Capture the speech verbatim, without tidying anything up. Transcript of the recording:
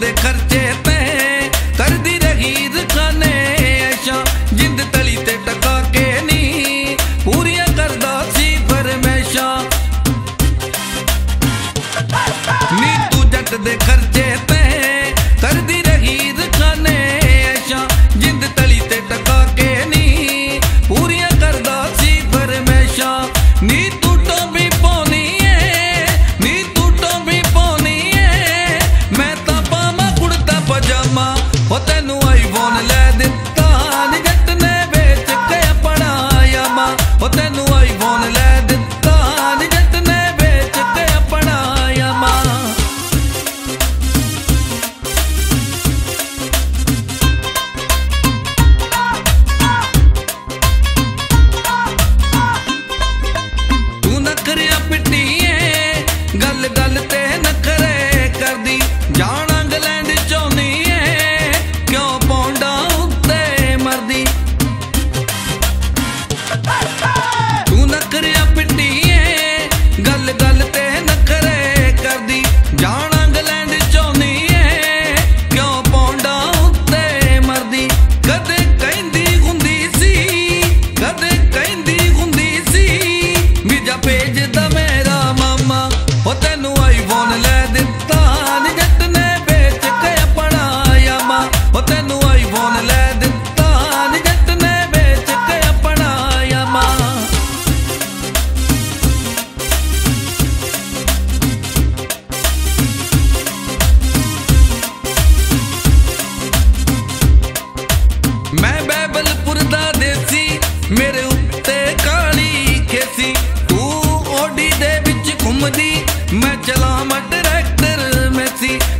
दे खर्चे ते करदी रही रखाने ऐशा जिंद तली ते टका के नी पूरियां करदा सी फरमैशा नी तू जट दे खर्चे ते करदी रही रखाने ऐशा जिंद तली ते टका के नी पूरियां करदा सी फरमैशा नी तू टोपी पाउनी है नी तू टोपी पाउनी है मैं तां पावां कुड़ता पजामा ओ तैनू आईफोन लै दित्ता नी जट ने बेच के अपना यामा ओ तैनू आईफोन लै दित्ता नी जट ने बेच के अपना यामा तू नखरिया पिट्टिए गल गल ते नखरे करदी जान इंग्लैंड चाहुंदी है क्यों पौंडा उत्ते मरदी तू नखरिया पिट्टिए गल गल ते नखरे करदी जान इंग्लैंड चाहुंदी है क्यों पौंडा उत्ते मरदी कदे कहंदी हुंदी सी कदे कहंदी हुंदी सी वीजा भेजदा मेरा मामा ओ तैनू आईफोन लै दित्ता नी जट ने बेच के अपना यामा ओ तैनू आईफोन लै दित्ता नी जट ने बेच के अपना यामा मैं बैबलपुर दा देसी मेरे उत्ते काली खेसी तू ओडी दे विच घुमदी मैं चलावां ट्रैक्टर मैसी